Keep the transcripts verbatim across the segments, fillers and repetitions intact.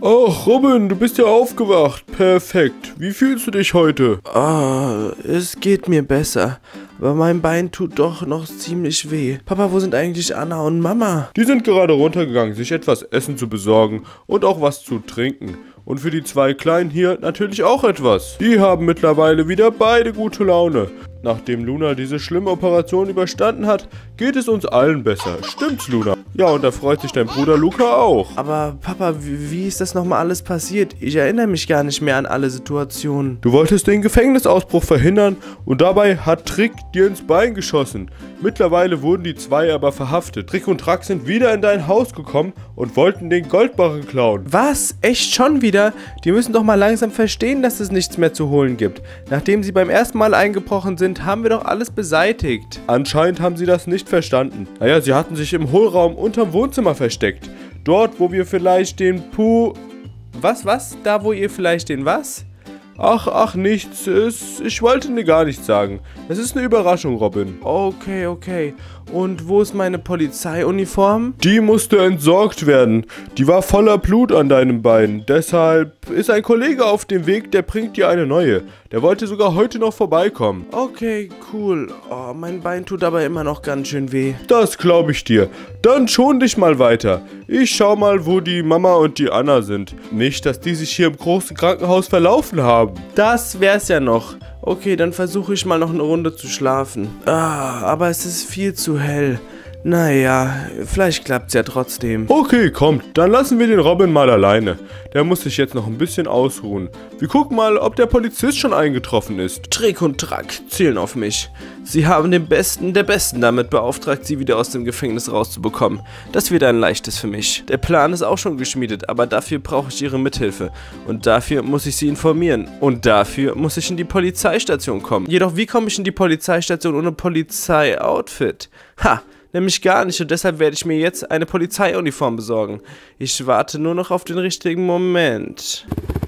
Ach, Robin, du bist ja aufgewacht. Perfekt. Wie fühlst du dich heute? Oh, es geht mir besser. Aber mein Bein tut doch noch ziemlich weh. Papa, wo sind eigentlich Anna und Mama? Die sind gerade runtergegangen, sich etwas Essen zu besorgen und auch was zu trinken. Und für die zwei Kleinen hier natürlich auch etwas. Die haben mittlerweile wieder beide gute Laune. Nachdem Luna diese schlimme Operation überstanden hat, geht es uns allen besser. Stimmt's, Luna? Ja, und da freut sich dein Bruder Luca auch. Aber Papa, wie, wie ist das nochmal alles passiert? Ich erinnere mich gar nicht mehr an alle Situationen. Du wolltest den Gefängnisausbruch verhindern und dabei hat Trick dir ins Bein geschossen. Mittlerweile wurden die zwei aber verhaftet. Trick und Track sind wieder in dein Haus gekommen und wollten den Goldbarren klauen. Was? Echt schon wieder? Die müssen doch mal langsam verstehen, dass es nichts mehr zu holen gibt. Nachdem sie beim ersten Mal eingebrochen sind, haben wir doch alles beseitigt. Anscheinend haben sie das nicht verstanden. Naja, sie hatten sich im Hohlraum unterm Wohnzimmer versteckt. Dort, wo wir vielleicht den Puh... Was, was? Da, wo ihr vielleicht den was? Ach, ach, nichts. Es, ich wollte dir gar nichts sagen. Es ist eine Überraschung, Robin. Okay, okay. Und wo ist meine Polizeiuniform? Die musste entsorgt werden. Die war voller Blut an deinem Bein. Deshalb ist ein Kollege auf dem Weg, der bringt dir eine neue. Der wollte sogar heute noch vorbeikommen. Okay, cool. Oh, mein Bein tut aber immer noch ganz schön weh. Das glaube ich dir. Dann schon dich mal weiter. Ich schau mal, wo die Mama und die Anna sind. Nicht, dass die sich hier im großen Krankenhaus verlaufen haben. Das wär's ja noch. Okay, dann versuche ich mal noch eine Runde zu schlafen. Ah, aber es ist viel zu hell. Naja, vielleicht klappt's ja trotzdem. Okay, kommt, dann lassen wir den Robin mal alleine. Der muss sich jetzt noch ein bisschen ausruhen. Wir gucken mal, ob der Polizist schon eingetroffen ist. Trick und Track zählen auf mich. Sie haben den Besten der Besten damit beauftragt, sie wieder aus dem Gefängnis rauszubekommen. Das wird ein leichtes für mich. Der Plan ist auch schon geschmiedet, aber dafür brauche ich ihre Mithilfe. Und dafür muss ich sie informieren. Und dafür muss ich in die Polizeistation kommen. Jedoch, wie komme ich in die Polizeistation ohne Polizei-Outfit? Ha! Nämlich gar nicht, und deshalb werde ich mir jetzt eine Polizeiuniform besorgen. Ich warte nur noch auf den richtigen Moment.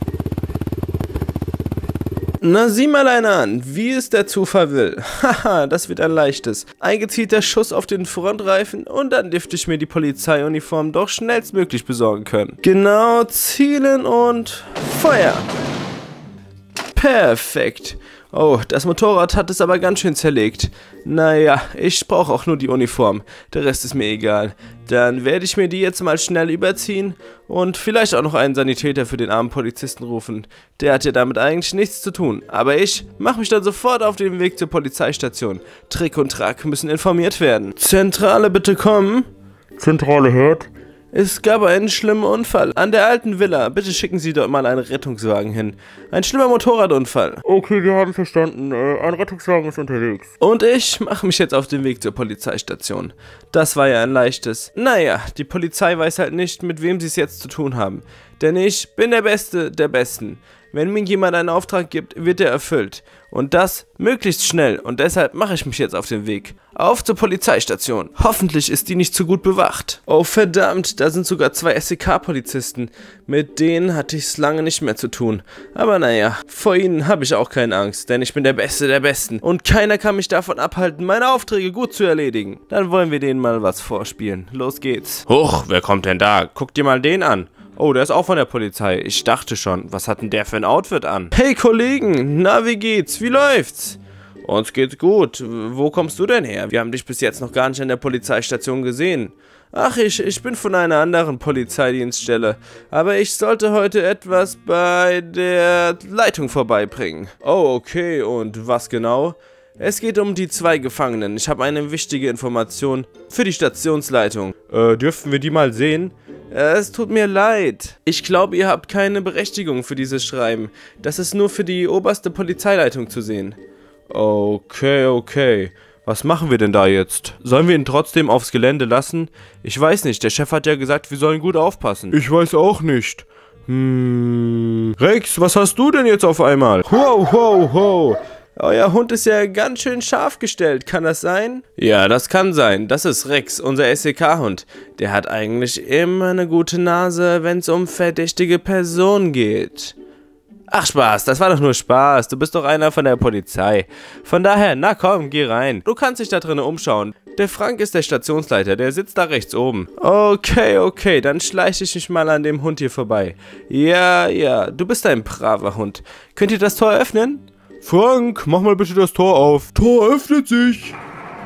Na, sieh mal einer an, wie es der Zufall will. Haha, das wird ein leichtes. Ein gezielter Schuss auf den Frontreifen und dann dürfte ich mir die Polizeiuniform doch schnellstmöglich besorgen können. Genau, zielen und Feuer. Perfekt. Oh, das Motorrad hat es aber ganz schön zerlegt. Naja, ich brauche auch nur die Uniform. Der Rest ist mir egal. Dann werde ich mir die jetzt mal schnell überziehen und vielleicht auch noch einen Sanitäter für den armen Polizisten rufen. Der hat ja damit eigentlich nichts zu tun. Aber ich mache mich dann sofort auf den Weg zur Polizeistation. Trick und Track müssen informiert werden. Zentrale, bitte kommen. Zentrale hört. Es gab einen schlimmen Unfall an der alten Villa. Bitte schicken Sie dort mal einen Rettungswagen hin. Ein schlimmer Motorradunfall. Okay, wir haben verstanden. Äh, ein Rettungswagen ist unterwegs. Und ich mache mich jetzt auf den Weg zur Polizeistation. Das war ja ein leichtes. Naja, die Polizei weiß halt nicht, mit wem sie es jetzt zu tun haben. Denn ich bin der Beste der Besten. Wenn mir jemand einen Auftrag gibt, wird er erfüllt. Und das möglichst schnell. Und deshalb mache ich mich jetzt auf den Weg. Auf zur Polizeistation. Hoffentlich ist die nicht zu gut bewacht. Oh verdammt, da sind sogar zwei S E K-Polizisten. Mit denen hatte ich es lange nicht mehr zu tun. Aber naja, vor ihnen habe ich auch keine Angst, denn ich bin der Beste der Besten. Und keiner kann mich davon abhalten, meine Aufträge gut zu erledigen. Dann wollen wir denen mal was vorspielen. Los geht's. Huch, wer kommt denn da? Guck dir mal den an. Oh, der ist auch von der Polizei. Ich dachte schon, was hat denn der für ein Outfit an? Hey Kollegen, na wie geht's? Wie läuft's? Uns geht's gut. Wo kommst du denn her? Wir haben dich bis jetzt noch gar nicht an der Polizeistation gesehen. Ach, ich, ich bin von einer anderen Polizeidienststelle. Aber ich sollte heute etwas bei der Leitung vorbeibringen. Oh, okay. Und was genau? Es geht um die zwei Gefangenen. Ich habe eine wichtige Information für die Stationsleitung. Äh, dürfen wir die mal sehen? Es tut mir leid. Ich glaube, ihr habt keine Berechtigung für dieses Schreiben. Das ist nur für die oberste Polizeileitung zu sehen. Okay, okay. Was machen wir denn da jetzt? Sollen wir ihn trotzdem aufs Gelände lassen? Ich weiß nicht, der Chef hat ja gesagt, wir sollen gut aufpassen. Ich weiß auch nicht. Hm. Rex, was hast du denn jetzt auf einmal? Wow, wow, wow. Euer Hund ist ja ganz schön scharf gestellt, kann das sein? Ja, das kann sein. Das ist Rex, unser S E K-Hund. Der hat eigentlich immer eine gute Nase, wenn es um verdächtige Personen geht. Ach Spaß, das war doch nur Spaß. Du bist doch einer von der Polizei. Von daher, na komm, geh rein. Du kannst dich da drinnen umschauen. Der Frank ist der Stationsleiter, der sitzt da rechts oben. Okay, okay, dann schleiche ich mich mal an dem Hund hier vorbei. Ja, ja, du bist ein braver Hund. Könnt ihr das Tor öffnen? Frank, mach mal bitte das Tor auf. Tor öffnet sich.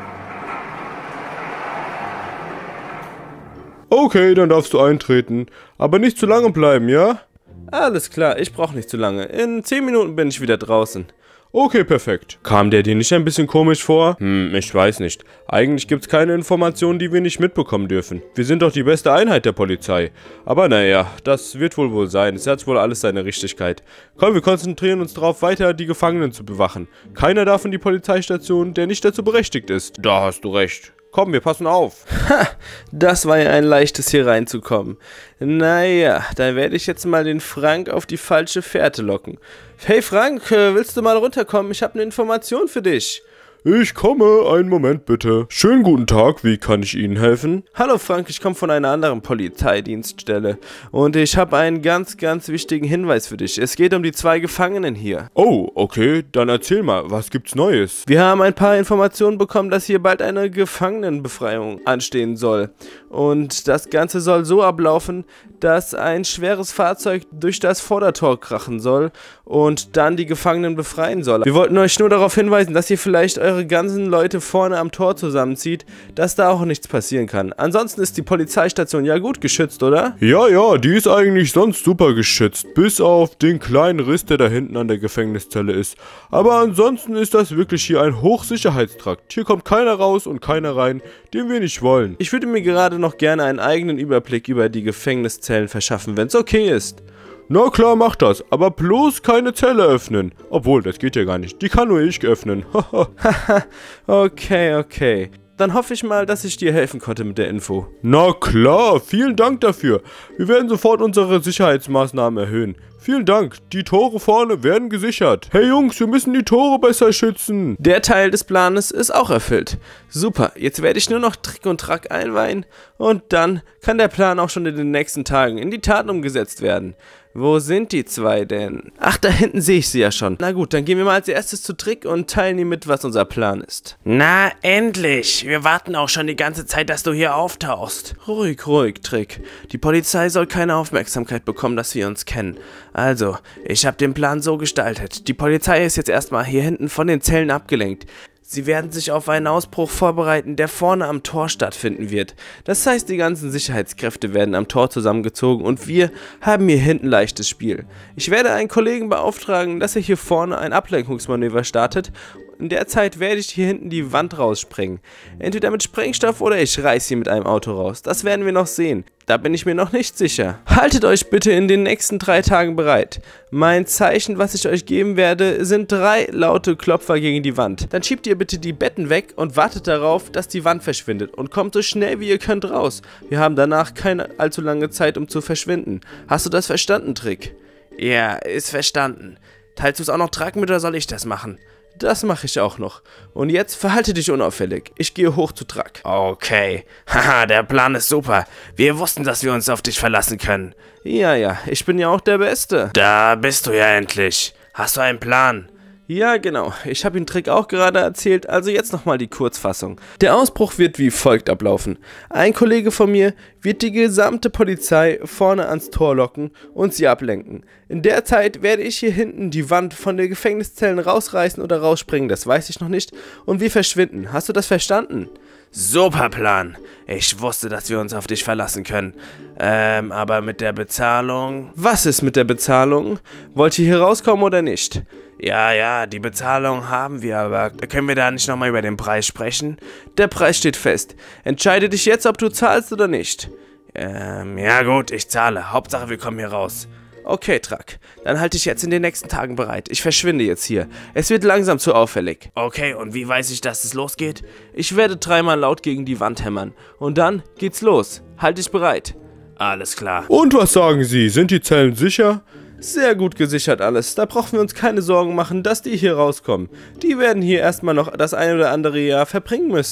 Okay, dann darfst du eintreten. Aber nicht zu lange bleiben, ja? Alles klar, ich brauche nicht zu lange. In zehn Minuten bin ich wieder draußen. Okay, perfekt. Kam der dir nicht ein bisschen komisch vor? Hm, ich weiß nicht. Eigentlich gibt's keine Informationen, die wir nicht mitbekommen dürfen. Wir sind doch die beste Einheit der Polizei. Aber naja, das wird wohl wohl sein. Es hat wohl alles seine Richtigkeit. Komm, wir konzentrieren uns darauf, weiter die Gefangenen zu bewachen. Keiner darf in die Polizeistation, der nicht dazu berechtigt ist. Da hast du recht. Komm, wir passen auf. Ha, das war ja ein leichtes, hier reinzukommen. Naja, dann werde ich jetzt mal den Frank auf die falsche Fährte locken. Hey Frank, willst du mal runterkommen? Ich habe eine Information für dich. Ich komme, einen Moment bitte. Schönen guten Tag, wie kann ich Ihnen helfen? Hallo Frank, ich komme von einer anderen Polizeidienststelle und ich habe einen ganz, ganz wichtigen Hinweis für dich. Es geht um die zwei Gefangenen hier. Oh, okay, dann erzähl mal, was gibt's Neues? Wir haben ein paar Informationen bekommen, dass hier bald eine Gefangenenbefreiung anstehen soll. Und das Ganze soll so ablaufen, dass ein schweres Fahrzeug durch das Vordertor krachen soll und dann die Gefangenen befreien soll. Wir wollten euch nur darauf hinweisen, dass ihr vielleicht eure ganzen Leute vorne am Tor zusammenzieht, dass da auch nichts passieren kann. Ansonsten ist die Polizeistation ja gut geschützt, oder? Ja, ja, die ist eigentlich sonst super geschützt, bis auf den kleinen Riss, der da hinten an der Gefängniszelle ist. Aber ansonsten ist das wirklich hier ein Hochsicherheitstrakt. Hier kommt keiner raus und keiner rein, den wir nicht wollen. Ich würde mir gerade noch gerne einen eigenen Überblick über die Gefängniszellen verschaffen, wenn es okay ist. Na klar, mach das, aber bloß keine Zelle öffnen. Obwohl, das geht ja gar nicht. Die kann nur ich öffnen. Haha, okay, okay. Dann hoffe ich mal, dass ich dir helfen konnte mit der Info. Na klar, vielen Dank dafür. Wir werden sofort unsere Sicherheitsmaßnahmen erhöhen. Vielen Dank, die Tore vorne werden gesichert. Hey Jungs, wir müssen die Tore besser schützen. Der Teil des Planes ist auch erfüllt. Super, jetzt werde ich nur noch Trick und Track einweihen und dann kann der Plan auch schon in den nächsten Tagen in die Tat umgesetzt werden. Wo sind die zwei denn? Ach, da hinten sehe ich sie ja schon. Na gut, dann gehen wir mal als erstes zu Trick und teilen ihm mit, was unser Plan ist. Na, endlich. Wir warten auch schon die ganze Zeit, dass du hier auftauchst. Ruhig, ruhig, Trick. Die Polizei soll keine Aufmerksamkeit bekommen, dass wir uns kennen. Also, ich habe den Plan so gestaltet. Die Polizei ist jetzt erstmal hier hinten von den Zellen abgelenkt. Sie werden sich auf einen Ausbruch vorbereiten, der vorne am Tor stattfinden wird. Das heißt, die ganzen Sicherheitskräfte werden am Tor zusammengezogen und wir haben hier hinten leichtes Spiel. Ich werde einen Kollegen beauftragen, dass er hier vorne ein Ablenkungsmanöver startet. In der Zeit werde ich hier hinten die Wand raussprengen. Entweder mit Sprengstoff oder ich reiß sie mit einem Auto raus. Das werden wir noch sehen. Da bin ich mir noch nicht sicher. Haltet euch bitte in den nächsten drei Tagen bereit. Mein Zeichen, was ich euch geben werde, sind drei laute Klopfer gegen die Wand. Dann schiebt ihr bitte die Betten weg und wartet darauf, dass die Wand verschwindet. Und kommt so schnell wie ihr könnt raus. Wir haben danach keine allzu lange Zeit, um zu verschwinden. Hast du das verstanden, Trick? Ja, ist verstanden. Teilst du es auch noch tragen mit oder soll ich das machen? Das mache ich auch noch. Und jetzt verhalte dich unauffällig. Ich gehe hoch zu Track. Okay. Haha, der Plan ist super. Wir wussten, dass wir uns auf dich verlassen können. Ja, ja, ich bin ja auch der Beste. Da bist du ja endlich. Hast du einen Plan? Ja, genau. Ich habe den Trick auch gerade erzählt, also jetzt nochmal die Kurzfassung. Der Ausbruch wird wie folgt ablaufen. Ein Kollege von mir wird die gesamte Polizei vorne ans Tor locken und sie ablenken. In der Zeit werde ich hier hinten die Wand von den Gefängniszellen rausreißen oder rausspringen, das weiß ich noch nicht. Und wir verschwinden. Hast du das verstanden? Super Plan. Ich wusste, dass wir uns auf dich verlassen können. Ähm, aber mit der Bezahlung... Was ist mit der Bezahlung? Wollt ihr hier rauskommen oder nicht? Ja, ja, die Bezahlung haben wir, aber können wir da nicht nochmal über den Preis sprechen? Der Preis steht fest. Entscheide dich jetzt, ob du zahlst oder nicht. Ähm, ja gut, ich zahle. Hauptsache, wir kommen hier raus. Okay, Track. Dann halte ich jetzt in den nächsten Tagen bereit. Ich verschwinde jetzt hier. Es wird langsam zu auffällig. Okay, und wie weiß ich, dass es losgeht? Ich werde dreimal laut gegen die Wand hämmern. Und dann geht's los. Halt dich bereit. Alles klar. Und was sagen Sie? Sind die Zellen sicher? Sehr gut gesichert alles. Da brauchen wir uns keine Sorgen machen, dass die hier rauskommen. Die werden hier erstmal noch das ein oder andere Jahr verbringen müssen.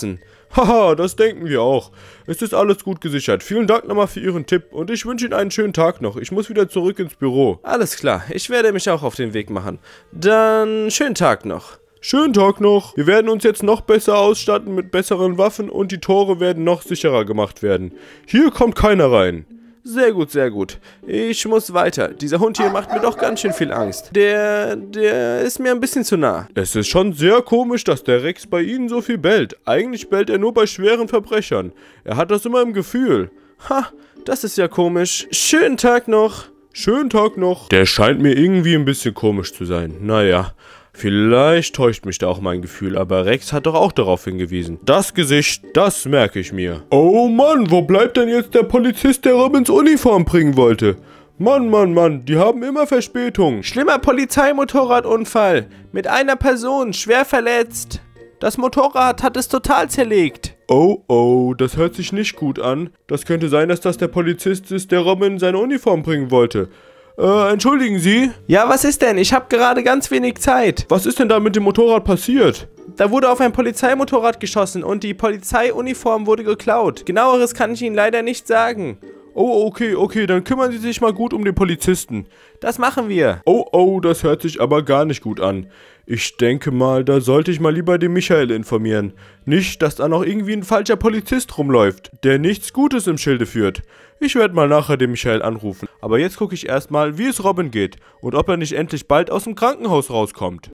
Haha, das denken wir auch. Es ist alles gut gesichert. Vielen Dank nochmal für Ihren Tipp und ich wünsche Ihnen einen schönen Tag noch. Ich muss wieder zurück ins Büro. Alles klar, ich werde mich auch auf den Weg machen. Dann schönen Tag noch. Schönen Tag noch. Wir werden uns jetzt noch besser ausstatten mit besseren Waffen und die Tore werden noch sicherer gemacht werden. Hier kommt keiner rein. Sehr gut, sehr gut. Ich muss weiter. Dieser Hund hier macht mir doch ganz schön viel Angst. Der, der ist mir ein bisschen zu nah. Es ist schon sehr komisch, dass der Rex bei Ihnen so viel bellt. Eigentlich bellt er nur bei schweren Verbrechern. Er hat das immer im Gefühl. Ha, das ist ja komisch. Schönen Tag noch. Schönen Tag noch. Der scheint mir irgendwie ein bisschen komisch zu sein. Naja. Vielleicht täuscht mich da auch mein Gefühl, aber Rex hat doch auch darauf hingewiesen. Das Gesicht, das merke ich mir. Oh Mann, wo bleibt denn jetzt der Polizist, der Robins Uniform bringen wollte? Mann, Mann, Mann, die haben immer Verspätung. Schlimmer Polizeimotorradunfall. Mit einer Person, schwer verletzt. Das Motorrad hat es total zerlegt. Oh, oh, das hört sich nicht gut an. Das könnte sein, dass das der Polizist ist, der Robin seine Uniform bringen wollte. Äh, entschuldigen Sie? Ja, was ist denn? Ich habe gerade ganz wenig Zeit. Was ist denn da mit dem Motorrad passiert? Da wurde auf ein Polizeimotorrad geschossen und die Polizeiuniform wurde geklaut. Genaueres kann ich Ihnen leider nicht sagen. Oh, okay, okay, dann kümmern Sie sich mal gut um den Polizisten. Das machen wir. Oh, oh, das hört sich aber gar nicht gut an. Ich denke mal, da sollte ich mal lieber den Michael informieren. Nicht, dass da noch irgendwie ein falscher Polizist rumläuft, der nichts Gutes im Schilde führt. Ich werde mal nachher den Michael anrufen. Aber jetzt gucke ich erstmal, wie es Robin geht und ob er nicht endlich bald aus dem Krankenhaus rauskommt.